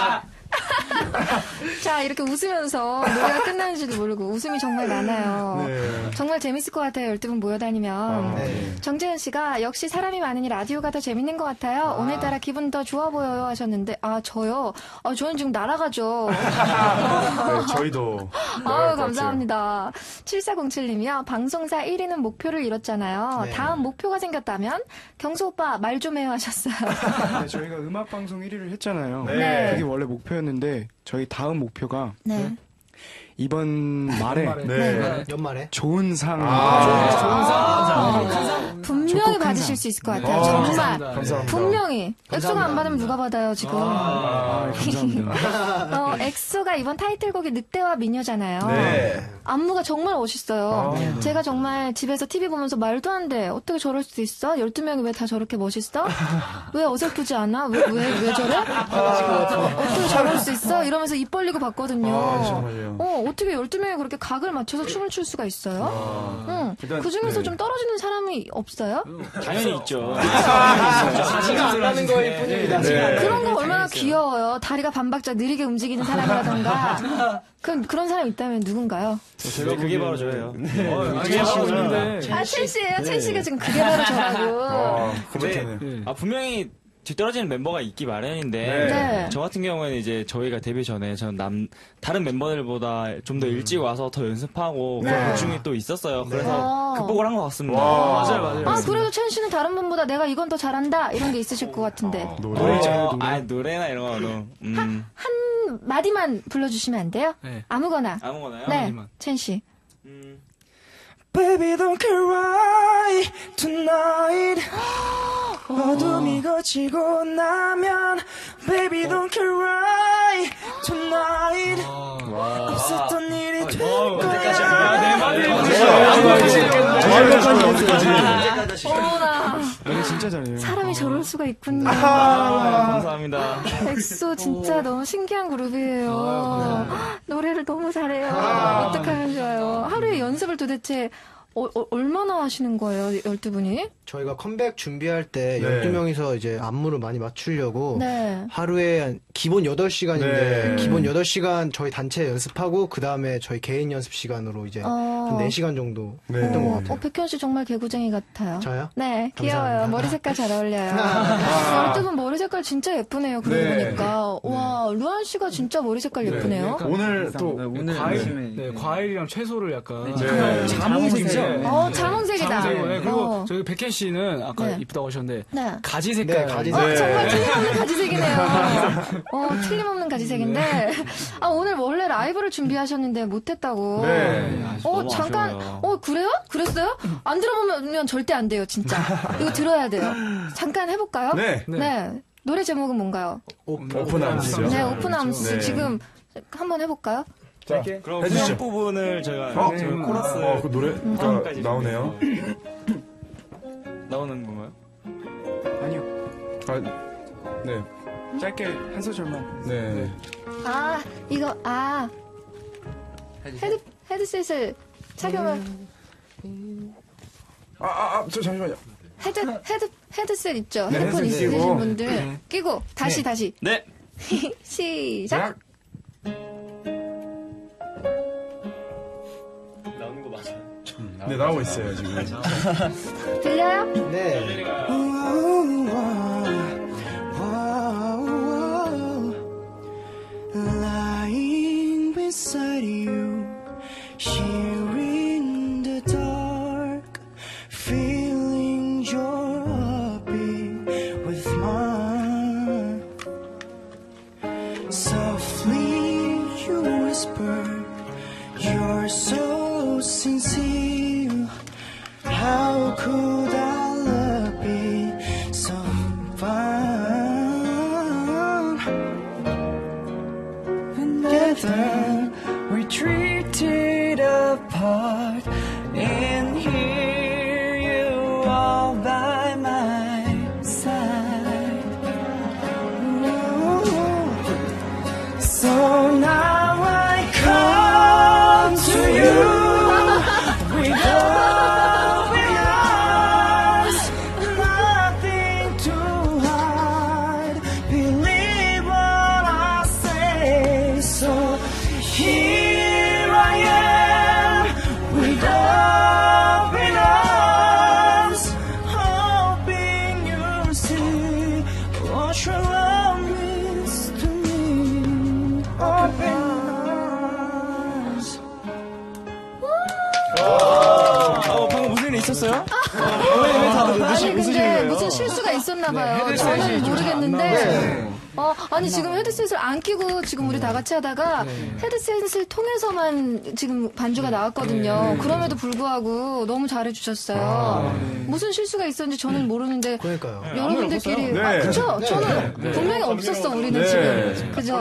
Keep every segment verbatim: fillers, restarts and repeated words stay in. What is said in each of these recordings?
자, 이렇게 웃으면서 노래가 끝나는지도 모르고 웃음이 정말 많아요. 네. 정말 재밌을 것 같아요. 열두 분 모여다니면. 아, 네. 정재현 씨가 역시 사람이 많으니 라디오가 더 재밌는 것 같아요. 아. 오늘따라 기분 더 좋아 보여요 하셨는데 아 저요? 아 저는 지금 날아가죠. 네, 저희도. 아유 감사합니다. 칠사공칠님이요. 방송사 일 위는 목표를 이뤘잖아요. 네. 다음 목표가 생겼다면 경수 오빠 말 좀 해요 하셨어요. 네, 저희가 음악방송 일 위를 했잖아요. 네. 그게 원래 목표였는데 저희 다음 목표가 네. 이번 말에 네. 네. 연말에 좋은 상 아, 좋은 상 아, 분명히 받으실 수 있을 것 같아요. 아, 정말 감사합니다. 분명히 엑소가 안 받으면 누가 받아요 지금. 아, 감사합니다. 어, 엑소가 이번 타이틀곡이 늑대와 미녀잖아요. 네. 안무가 정말 멋있어요. 아, 제가 정말 집에서 티비 보면서 말도 안 돼. 어떻게 저럴 수 있어? 열두 명이 왜 다 저렇게 멋있어? 왜 어설프지 않아? 왜, 왜, 왜 저래? 어떻게 저럴 수 있어? 이러면서 입 벌리고 봤거든요. 아, 정말요. 어, 어떻게 열두 명이 그렇게 각을 맞춰서 춤을 출 수가 있어요? 아, 응. 일단, 그 중에서 네. 좀 떨어지는 사람이 없어요? 당연히 있죠. 자신감 안 나는 거일 뿐입니다. 네. 그런 거 얼마나 귀여워요. 다리가 반박자 느리게 움직이는 사람이라던가. 그럼 그런 사람 있다면 누군가요? 제가 그게 바로 저예요. 아, 첸 씨예요? 첸 씨가 지금 그게 바로 저라고. 아, 근데, 고백하네요. 아, 분명히 뒤떨어지는 멤버가 있기 마련인데 네. 저 같은 경우에는 이제 저희가 데뷔 전에 저는 남 다른 멤버들보다 좀 더 일찍 와서 더 연습하고 네. 그런 중에 또 있었어요. 그래서 어. 극복을 한 것 같습니다. 와. 맞아요, 맞아요. 아, 그래도 첸 씨는 다른 분보다 내가 이건 더 잘한다 이런 게 있으실 것 같은데. 노래. 어, 아, 노래나 이런 거 너무 음, 한 마디만 불러주시면 안 돼요? 네. 아무거나. 아무거나요? 네, 마디만. 첸 씨. 음. Baby don't cry tonight 어둠이 거치고 나면 Baby don't cry tonight 없었던 일이 될 거야 어머나. 노래 진짜 잘해요. 사람이 저럴 수가 있군요. 아, 감사합니다. 엑소 진짜 너무 신기한 그룹이에요. 노래를 너무 잘해요. 어떡하면 좋아요. 하루에 연습을 도대체 어, 어, 얼마나 하시는 거예요, 열두 분이? 저희가 컴백 준비할 때 네. 열두 명이서 이제 안무를 많이 맞추려고 네. 하루에 한 기본 여덟 시간인데 네. 기본 여덟 시간 저희 단체 연습하고 그 다음에 저희 개인 연습 시간으로 이제 어. 한 네 시간 정도 네. 했던 것 어, 같아요. 어, 백현 씨 정말 개구쟁이 같아요. 저요? 네, 귀여워요. 감사합니다. 머리 색깔 잘 어울려요. 열두 분 머리 색깔 진짜 예쁘네요. 그러고 네. 보니까. 와, 루안 씨가 진짜 머리 색깔 예쁘네요. 오늘 또 오늘 과일, 네, 과일이랑 채소를 약간 네. 자몽색이죠. 어, 자몽색이다. 자몽색이고, 네, 그리고 어. 저희 백현 씨는 아까 네. 이쁘다고 하셨는데 네. 가지 색깔. 네, 가지 어, 색깔. 정말 틀림없는 가지색이네요. 어, 틀림없는 가지색인데. 아, 오늘 원래 라이브를 준비하셨는데 못했다고. 네. 어, 너무 잠깐. 아쉬워요. 어, 그래요? 그랬어요? 안 들어보면 절대 안 돼요, 진짜. 이거 들어야 돼요. 잠깐 해볼까요? 네. 네. 노래 제목은 뭔가요? 오픈 암스죠. 네, 오픈 암스. 네. 지금 한번 해볼까요? 자, 그럼 해주시죠. 후렴 부분을 제가 어? 제가 코러스 어, 그 노래가 후렴까지 나오네요. 나오는 건가요? 아니요. 아, 네. 짧게 한 소절만. 네. 아, 이거, 아. 헤드, 헤드셋을 착용을, 아, 아, 아, 저 잠시만요. 헤드, 헤드, 헤드셋 있죠? 네, 헤드폰 헤드셋 있으신 끼고. 분들. 끼고, 다시, 다시. 네. 시작. 나오는 거 맞아요. 네, 나오고 있어요, 지금. 들려요? 네. Lying beside you, here in the dark, feeling your heartbeat with mine. Softly you whisper, you're so sincere. How could our love be so fine? Together we drifted apart, and here you all by my side. Ooh. So now I come to you with open arms, nothing to hide. Believe what I 실수가 있었나 네, 봐요. 헤드셋이 저는 좀 모르겠는데. 네. 어, 아니 지금 헤드셋을 안 끼고 지금 우리 다 같이 하다가 네. 헤드셋을 통해서만 지금 반주가 나왔거든요. 그럼에도 불구하고 너무 잘해주셨어요. 무슨 실수가 있었는지 저는 모르는데 그러니까요. 여러분들끼리 네. 아, 그죠? 네. 저는 분명히 없었어 우리는 네. 지금 그죠?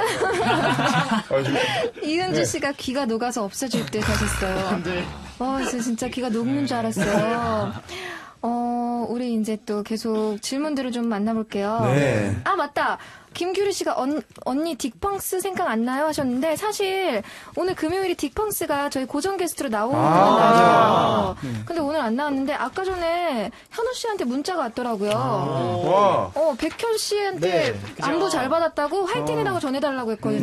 아, 지금 이은주 씨가 귀가 녹아서 없어질 듯 하셨어요. 어, 진짜, 진짜 귀가 녹는 줄 알았어요. 어, 우리 이제 또 계속 질문들을 좀 만나볼게요. 네. 아, 맞다. 김규리 씨가 언, 언니 딕펑스 생각 안 나요? 하셨는데 사실 오늘 금요일이 딕펑스가 저희 고정 게스트로 나오는 날이에요. 근데 오늘 안 나왔는데 아까 전에 현우 씨한테 문자가 왔더라고요. 와. 어, 백현 씨한테 네, 안부 잘 받았다고 화이팅이라고 전해달라고 했거든요.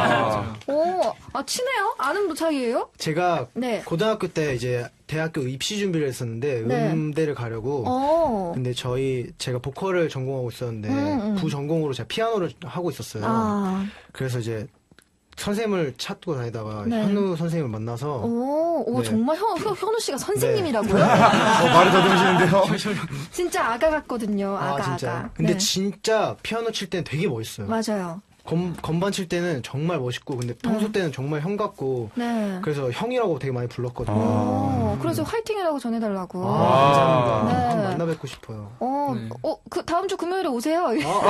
오, 아, 친해요? 아는 분 사이예요? 제가 네. 고등학교 때 이제 대학교 입시 준비를 했었는데 네. 음대를 가려고. 어. 근데 저희 제가 보컬을 전공하고 있었는데 음, 음. 부전공으로 제가 피아노를 하고 있었어요. 아. 그래서 이제 선생님을 찾고 다니다가 네. 현우 선생님을 만나서 오, 오 네. 정말 현, 현, 현우 씨가 선생님이라고요? 어, 말을 더듬으시는데요. 진짜 아가 같거든요. 아 아가, 진짜. 아가. 근데 네. 진짜 피아노 칠 때는 되게 멋있어요. 맞아요. 건, 건반 칠 때는 정말 멋있고 근데 평소 때는 정말 형 같고 네. 그래서 형이라고 되게 많이 불렀거든요. 오, 그래서 화이팅이라고 전해달라고. 아, 감사합니다. 네. 한번 만나 뵙고 싶어요. 어, 네. 어, 그 다음 주 금요일에 오세요.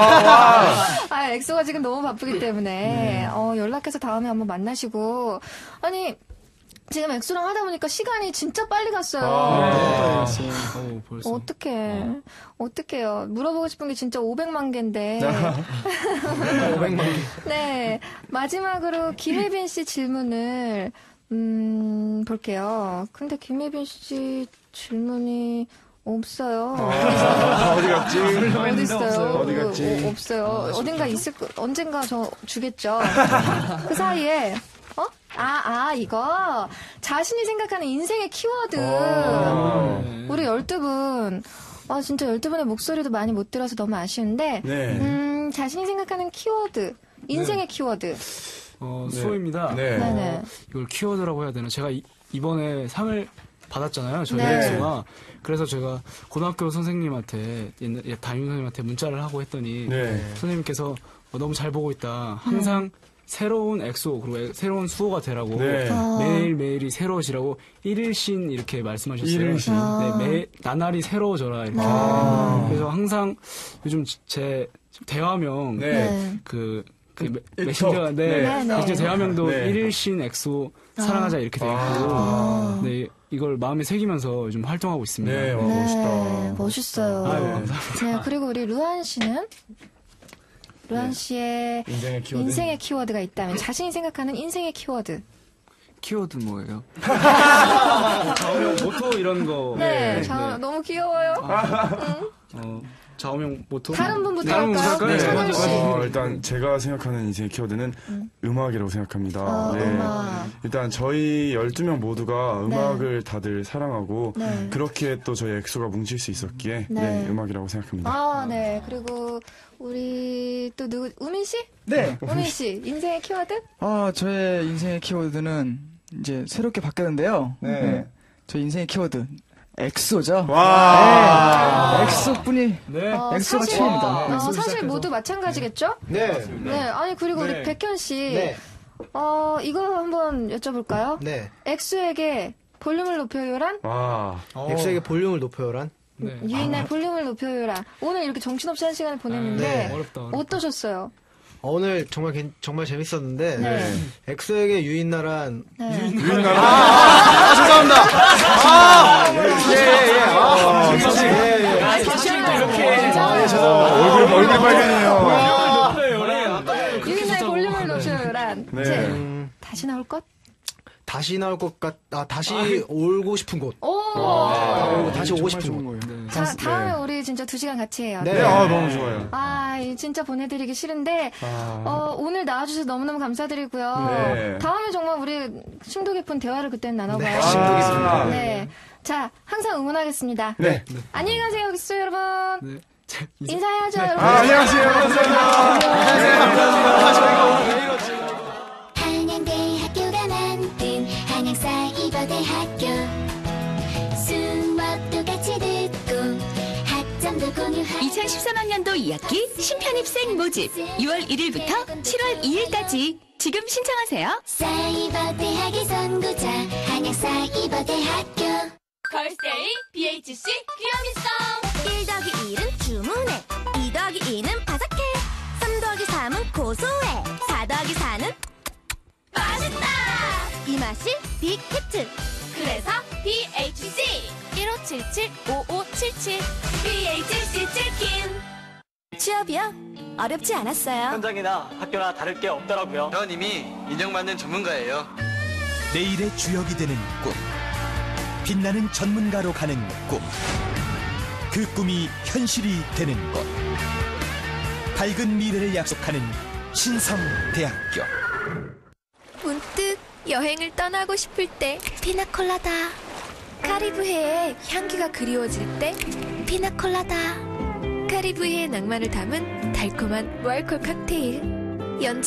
아, 엑소가 지금 너무 바쁘기 때문에 어, 연락해서 다음에 한번 만나시고 아니. 지금 엑소랑 하다 보니까 시간이 진짜 빨리 갔어요. 아. 어, 벌써. 어떡해. 어떡해요. 물어보고 싶은 게 진짜 오백만 개인데. 오백만 개. 네. 마지막으로 김혜빈 씨 질문을, 음, 볼게요. 근데 김혜빈 씨 질문이 없어요. 아, 어디 갔지? 어디 있어요? 어디 갔지? 어, 없어요. 어딘가 있을 거, 언젠가 저 주겠죠. 그 사이에, 어? 아, 아, 이거. 자신이 생각하는 인생의 키워드. 아. 우리 열두 분. 아, 진짜 열두 분의 목소리도 많이 못 들어서 너무 아쉬운데. 네. 음, 자신이 생각하는 키워드. 인생의 키워드. 어, 네. 수호입니다. 네. 네네. 이걸 키워드라고 해야 되나? 제가 이, 이번에 상을 받았잖아요. 저희 네. 엑소가. 그래서 제가 고등학교 선생님한테, 옛날, 예, 담임 선생님한테 문자를 하고 했더니 네. 선생님께서 어, 너무 잘 보고 있다. 항상 새로운 엑소 그리고 에- 새로운 수호가 되라고 네. 아. 매일매일이 새로워지라고 일일신 이렇게 말씀하셨어요. 일일신. 아. 네, 매, 나날이 새로워져라 이렇게. 아. 그래서 항상 요즘 제 대화명 네. 네. 그, 그 메- 일 메신저가 톡. 네. 네, 네. 이제 대화명도 네. 일일신 엑소 사랑하자 이렇게 돼 있고 아. 네, 이걸 마음에 새기면서 요즘 활동하고 있습니다. 네, 와, 네, 멋있다. 멋있어요. 아유, 감사합니다. 네, 그리고 우리 루안 씨는? 루안 씨의 인생의 키워드. 인생의 키워드가 있다면 자신이 생각하는 인생의 키워드. 키워드 뭐예요? 좌우명 모토 이런 거. 네, 네. 자, 너무 귀여워요. 어, 좌우명 모토. 다른 분부터 다른 분부터 할까요? 할까요? 정원 네, 씨. 먼저. 어, 일단 제가 생각하는 인생의 키워드는 음악이라고 생각합니다. 어, 네. 음악. 일단 저희 열두 명 모두가 음악을 다들 사랑하고 네. 그렇게 또 저희 엑소가 뭉칠 수 있었기에 네. 네, 음악이라고 생각합니다. 아, 네. 그리고 우리 또 누구? 우민 씨? 네. 우민 씨, 인생의 키워드? 아, 저의 인생의 키워드는 이제 새롭게 바뀌었는데요. 네. 저 인생의 키워드 엑소죠. 와. 네. 엑소뿐이 네. 어, 엑소가 사실- 최입니다. 어, 엑소 사실 시작해서. 모두 마찬가지겠죠? 네. 네. 아니 그리고 우리 네. 백현 씨, 네. 어 이거 한번 여쭤볼까요? 네. 엑소에게 볼륨을 높여요란 와. 엑소에게 볼륨을 높여요란. 네. 유인의 볼륨을 높여요란. 오늘 이렇게 정신없이 한 시간을 보냈는데 네. 어렵다. 어렵다. 어떠셨어요? 어, 오늘 정말 괜- 정말 재밌었는데 네. 엑소에게 유인나란 네. 아 죄송합니다. 아 예예 아 사실 이렇게 얼굴, 얼굴 빨개네요. 유인의 볼륨을 높여요란. 네. 이제 음, 다시 나올 것? 다시 나올 것 같, 아 다시 올고 싶은 곳. 오. 아, 다시 오고 정말 싶은 좋은 곳. 거예요. 네. 자, 다음에 우리 진짜 두 시간 같이 해요. 네. 네, 아, 너무 좋아요. 아, 이 진짜 보내드리기 싫은데, 아. 어, 오늘 나와주셔서 너무너무 감사드리고요. 네. 다음에 정말 우리 심도 깊은 대화를 그때는 나눠봐요. 네, 심도 깊습니다. 네. 자, 항상 응원하겠습니다. 네. 안녕히 가세요, 엑소 여러분. 네. 자, 이제 인사해야죠, 여러분. 아, 안녕하세요. 한양대학교가 만든 한양사이버대학교 수업도 같이 듣고 학점도 고 소집 유월 일일부터 칠월 이일까지 지금 신청하세요. 사이버대학의 선구자 한양사이버대학교. 걸스데이 비에이치씨 귀요미송 일 더하기 일은 주문해 이 더하기 이는 바삭해 삼 더하기 삼은 고소해 사 더하기 사는 맛있다 이 맛이 빅히트 그래서 비에이치씨 일오칠칠 오오칠칠 비에이치씨 치킨 취업이요? 어렵지 않았어요. 현장이나 학교나 다를 게 없더라고요. 전 이미 인정받는 전문가예요. 내일의 주역이 되는 꿈, 빛나는 전문가로 가는 꿈, 그 꿈이 현실이 되는 곳, 밝은 미래를 약속하는 신성대학교. 문득 여행을 떠나고 싶을 때 피나콜라다 카리브해의 향기가 그리워질 때 피나콜라다 카리브해의 낭만을 담은 달콤한 무알콜 칵테일 연